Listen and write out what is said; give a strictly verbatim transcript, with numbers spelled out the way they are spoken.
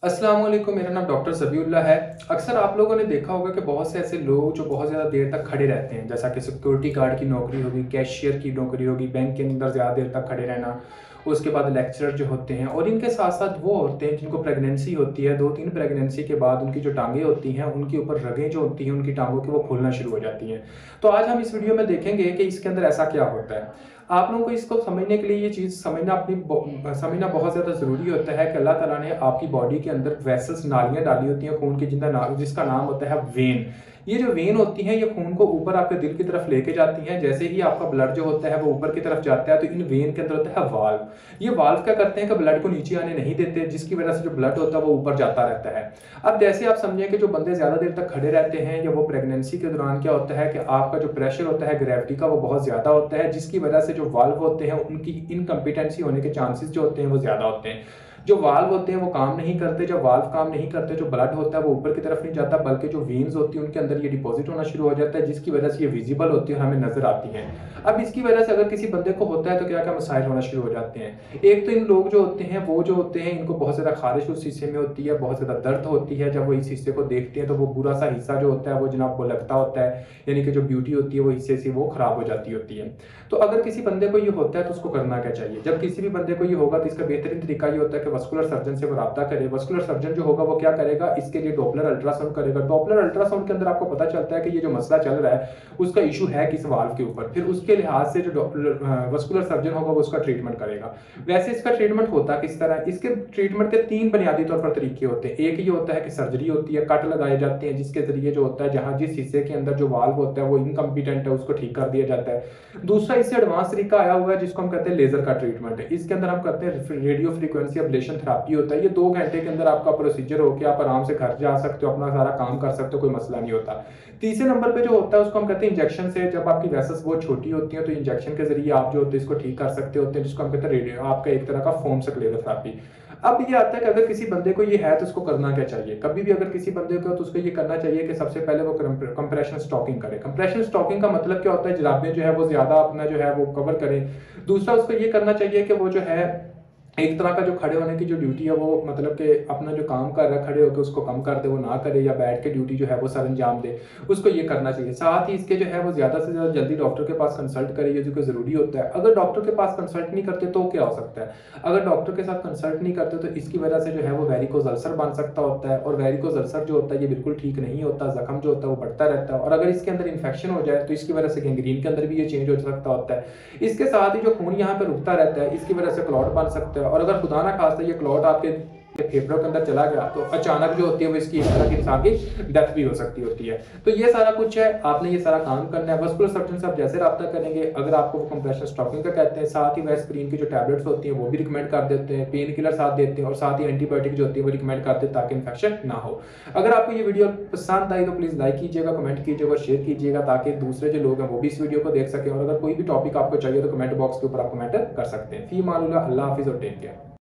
अस्सलाम वालेकुम, मेरा नाम डॉक्टर ज़बीउल्लाह है। अक्सर आप लोगों ने देखा होगा कि बहुत से ऐसे लोग जो बहुत ज़्यादा देर तक खड़े रहते हैं, जैसा कि सिक्योरिटी गार्ड की नौकरी होगी, कैशियर की नौकरी होगी, बैंक के अंदर ज़्यादा देर तक खड़े रहना, उसके बाद लेक्चरर जो होते हैं और इनके साथ-साथ वो औरतें हैं जिनको प्रेगनेंसी होती है, दो तीन प्रेगनेंसी के बाद उनकी जो टाँगें होती हैं, उनके ऊपर रगें जो होती हैं उनकी टाँगों की वो फूलना शुरू हो जाती हैं। तो आज हम इस वीडियो में देखेंगे कि इसके अंदर ऐसा क्या होता है। आप लोगों को इसको समझने के लिए ये चीज़ समझना अपनी ब समझना बहुत ज़्यादा ज़रूरी होता है कि अल्लाह ताला ने आपकी बॉडी के अंदर वेसल्स नालियाँ डाली होती हैं खून की जिनका ना जिसका नाम होता है वेन। ये जो वेन होती हैं ये खून को ऊपर आपके दिल की तरफ लेके जाती हैं। जैसे ही आपका ब्लड जो होता है वो ऊपर की तरफ जाता है तो इन वेन के अंदर होता है वाल्व। ये वाल्व क्या करते हैं कि ब्लड को नीचे आने नहीं देते, जिसकी वजह से जो ब्लड होता है वो ऊपर जाता रहता है। अब जैसे आप समझें कि जो बंदे ज़्यादा देर तक खड़े रहते हैं या वो प्रेगनेंसी के दौरान क्या होता है कि आपका जो प्रेशर होता है ग्रेविटी का वो बहुत ज़्यादा होता है, जिसकी वजह से जो वाल्व होते हैं उनकी इनकम्पिटेंसी होने के चांसेस जो होते हैं वो ज़्यादा होते हैं। जो वाल्व होते हैं वो काम नहीं करते, जब वाल्व काम नहीं करते जो ब्लड होता है वो ऊपर की तरफ नहीं जाता, बल्कि जो वेन्स होती हैं उनके अंदर ये डिपॉजिट होना शुरू हो जाता है, जिसकी वजह से ये विजिबल होती है और हमें नजर आती हैं। अब इसकी वजह से अगर किसी बंदे को होता है तो क्या क्या मसाइल होना शुरू हो जाते हैं। एक तो इन लोग जो होते हैं वो जो होते हैं इनको बहुत ज़्यादा खारिश उस हिस्से में होती है, बहुत ज़्यादा दर्द होती है। जब वो इस हिस्से को देखते हैं तो वो बुरा सा हिस्सा जो होता है वो जनाब को लगता होता है, यानी कि जो ब्यूटी होती है वो हिस्से से वो खराब हो जाती होती है। तो अगर किसी बंदे को ये होता है तो उसको करना क्या चाहिए। जब किसी भी बंदे को ये होगा तो इसका बेहतरीन तरीका ये होता है कि वस्कुलर सर्जन से राब्ता करे। वस्कुलर सर्जन जो होगा वो क्या करेगा, इसके लिए डॉपलर अल्ट्रासाउंड करेगा। डॉपलर अल्ट्रासाउंड के अंदर आपको पता चलता है कि ये जो मसला चल रहा है उसका इशू है किस वाल्व के ऊपर, फिर उसके लिहाज से जो वस्कुलर सर्जन होगा वो उसका ट्रीटमेंट करेगा। वैसे इसका ट्रीटमेंट होता किस तरह, इसके ट्रीटमेंट के तीन बुनियादी तौर पर तरीके होते हैं। एक ये होता है कि सर्जरी होती है, कट लगाए जाते हैं, जिसके जरिए जो होता है जहां जिस हिस्से के अंदर जो वाल्व होता है वो इनकम्पिटेंट है उसको ठीक कर दिया जाता है। दूसरा इससे एडवांस तरीका आया हुआ है जिसको हम कहते हैं लेजर का ट्रीटमेंट है। इसके अंदर हम करते हैं रेडियो फ्रीक्वेंसी एब्लेशन थेरेपी होता है। ये दो घंटे के अंदर आपका प्रोसीजर हो के आप आराम से घर जा सकते हो, अपना सारा काम कर सकते हो, कोई मसला नहीं होता। तीसरे नंबर पे जो होता है उसको हम कहते हैं इंजेक्शन से। जब आपकी वेसल्स बहुत छोटी होती हैं तो इंजेक्शन के जरिए आप जो होते हैं इसको ठीक कर सकते होते हैं, जिसको हम कहते हैं रेडियो आपका एक तरह का फोम सक्लेरो थेरेपी। अब ये आता है कि अगर किसी बंदे को ये है तो उसको करना क्या चाहिए। कभी भी अगर किसी बंदे को तो उसको ये करना चाहिए कि सबसे पहले वो कंप्रेशन स्टॉकिंग करे। कंप्रेशन स्टॉकिंग का मतलब क्या होता है, जुराबें जो है वो ज्यादा अपना जो है वो कवर करें। दूसरा उसको ये करना चाहिए कि वो जो है एक तरह का जो खड़े होने की जो ड्यूटी है वो मतलब कि अपना जो काम कर रहा है खड़े होकर उसको कम कर दे, वो ना करे, या बैठ के ड्यूटी जो है वो सर अंजाम दे, उसको ये करना चाहिए। साथ ही इसके जो है वो ज़्यादा से ज़्यादा जल्दी डॉक्टर के पास कंसल्ट करे, ये जो ज़रूरी होता है। अगर डॉक्टर के पास कंसल्ट नहीं करते तो क्या हो सकता है, अगर डॉक्टर के साथ कंसल्ट नहीं करते तो इसकी वजह से जो है वो वेरिकोज अल्सर बन सकता होता है, और वेरिकोज अल्सर जो होता है ये बिल्कुल ठीक नहीं होता, जख्म जो होता है वो बढ़ता रहता है, और अगर इसके अंदर इन्फेक्शन हो जाए तो इसकी वजह से गैंग्रीन के अंदर भी ये चेंज हो सकता होता है। इसके साथ ही जो खून यहाँ पे रुकता रहता है इसकी वजह से क्लॉट बन सकता है, और अगर खुदा ना खास्ता ये क्लॉट आपके फेफड़ों के अंदर चला गया तो अचानक जो होती है वो इसकी इस तरह की इंसान की डेथ भी हो सकती होती है। तो ये सारा कुछ है, आपने ये सारा काम करना है। वस्कुलर सर्जन से आप जैसे रब्ता करेंगे, अगर आपको वो कंप्रेशन स्टॉकिंग का कहते हैं, साथ ही वो एस्पिरिन की जो टैबलेट्स होती हैं वो भी रिकमेंड कर देते हैं, पेन किलर साथ देते हैं, और साथ ही एंटीबायोटिक जो होती है वो रिकमेंड करते हैं ताकि इन्फेक्शन ना हो। अगर आपको ये वीडियो पसंद आई तो प्लीज़ लाइक कीजिएगा, कमेंट कीजिएगा और शेयर कीजिएगा ताकि दूसरे जो लोग हैं वो भी इस वीडियो को देख सकें। और अगर कोई भी टॉपिक आपको चाहिए तो कमेंट बॉक्स के ऊपर आप कमेंट कर सकते हैं। फी मालूला, अल्लाह हाफिज़ और टेक केयर।